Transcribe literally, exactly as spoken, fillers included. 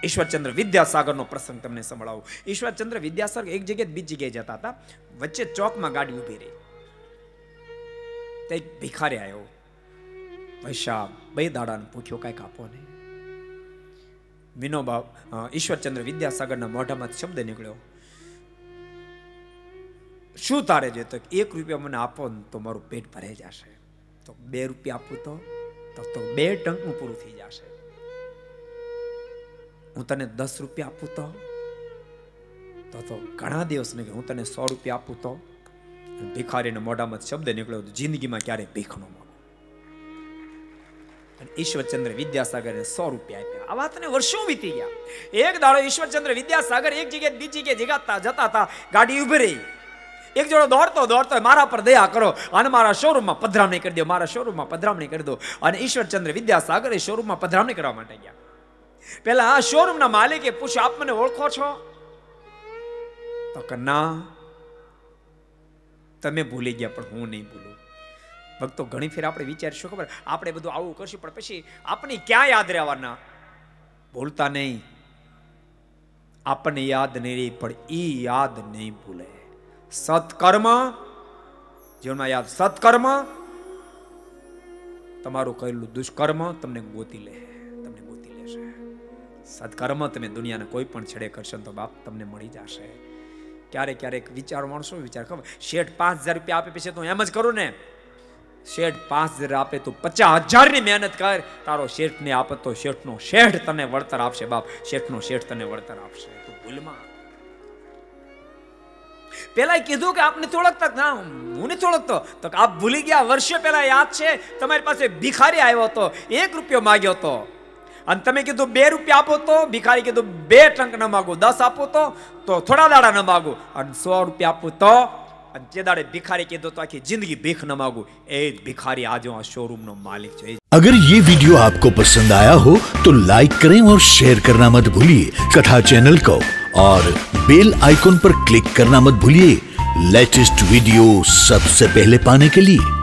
ઈશ્વરચંદ્ર વિદ્યાસાગરનો પ્રસંગ તમને સંભળાવું. ઈશ્વરચંદ્ર વિદ્યાસાગર એક જગ્યાએ બીજી જગ્યાએ જતા હતા. વચ્ચે ચોકમાં ગાડી ઊભી રહી. તે ભિખારી આવ્યો. પૈસા બે દાડાને પૂછ્યો, કાંઈક આપો ને. વિનોબા ઈશ્વરચંદ્ર વિદ્યાસાગરના મોઢામાં શબ્દ નીકળ્યો, શું તારે છે? તો એક રૂપિયા મને આપો ને તો મારું પેટ ભરાઈ જશે. તો બે રૂપિયા આપું તો તો બે ટંકનું પૂરું થઈ જશે. હું તને દસ રૂપિયા આપું તો તો તો ઘણા દિવસ ને હું તને સો રૂપિયા આપું તો. ભિખારીના મોઢામાં શબ્દ નીકળ્યો, જિંદગીમાં ક્યારે ભીખ ન માંગો. અને ઈશ્વરચંદ્ર વિદ્યાસાગરે સો રૂપિયા આપ્યા. આ વાતને વર્ષો વીતી ગયા. એક દાડો ઈશ્વરચંદ્ર વિદ્યાસાગર એક જગ્યાએ બીજી જગ્યાએ જગાતા જતા હતા. ગાડી ઉભી રહી. એક જોડો દોડતો દોડતો મારા પર દયા કરો અને મારા શોરૂમમાં પધરામણી કરી દો, મારા શોરૂમમાં પધરામણી કરી દો. અને ઈશ્વરચંદ્ર વિદ્યાસાગર એ શોરૂમમાં પધરામણી કરવા માટે ગયા. પેલા આ શોરૂમના માલિકે પૂછ્યું, આપ મને ઓળખો છો? તો કે ના, તમે ભૂલી ગયા પણ હું નહીં ભૂલું. ભક્તો, ઘણી ફેર આપણે વિચારીશું, ખબર આપણે બધું આવું કરશું પણ પછી આપણે ક્યાં યાદ રહેવાના? ભૂલતા નહીં. આપણને યાદ નહીં રહી પણ ઈ યાદ નહીં ભૂલે. સત્કર્મ જીવનમાં યાદ. સત્કર્મ તમારું કરેલું દુષ્કર્મ તમને ગોતી લે, તમને ગોતી લેશે. સત્કર્મ તમે દુનિયાને કોઈ પણ છેડે કરશો તો બાપ તમને મળી જશે. ક્યારેક ક્યારેક વિચાર માણસો વિચાર, ખબર શેઠ પાંચ હજાર રૂપિયા આપે પછી તો એમ જ કરું ને. શેઠ પાંચ હજાર આપે તો પચાસ હજાર ની મહેનત કર. તારો શેઠ ને આપે તો શેઠ નો શેઠ તને વળતર આપશે. બાપ, શેઠ નો શેઠ તને વળતર આપશે. તું ભૂલમાં પેલા કીધું કે આપને ઓળખતા? ના, હું નથી ઓળખતો. તો આપ ભૂલી ગયા. વર્ષો પહેલા યાદ છે તમારી પાસે ભિખારી આવ્યો હતો, એક રૂપિયો માંગ્યો હતો અને તમે કીધું બે રૂપિયા આપો તો. ભિખારી કીધું બે ટંક ન માગું, દસ આપો તો તો થોડા દાડા ન માગું અને સો રૂપિયા આપું તો. અને જે દાડે ભિખારી કીધું તો આખી જિંદગી ભીખ ન માગું. એ જ ભિખારી આજે આ શોરૂમ નો માલિક છે. अगर ये वीडियो आपको पसंद आया हो तो लाइक करें और शेयर करना मत भूलिए कथा चैनल को, और बेल आइकॉन पर क्लिक करना मत भूलिए लेटेस्ट वीडियो सबसे पहले पाने के लिए।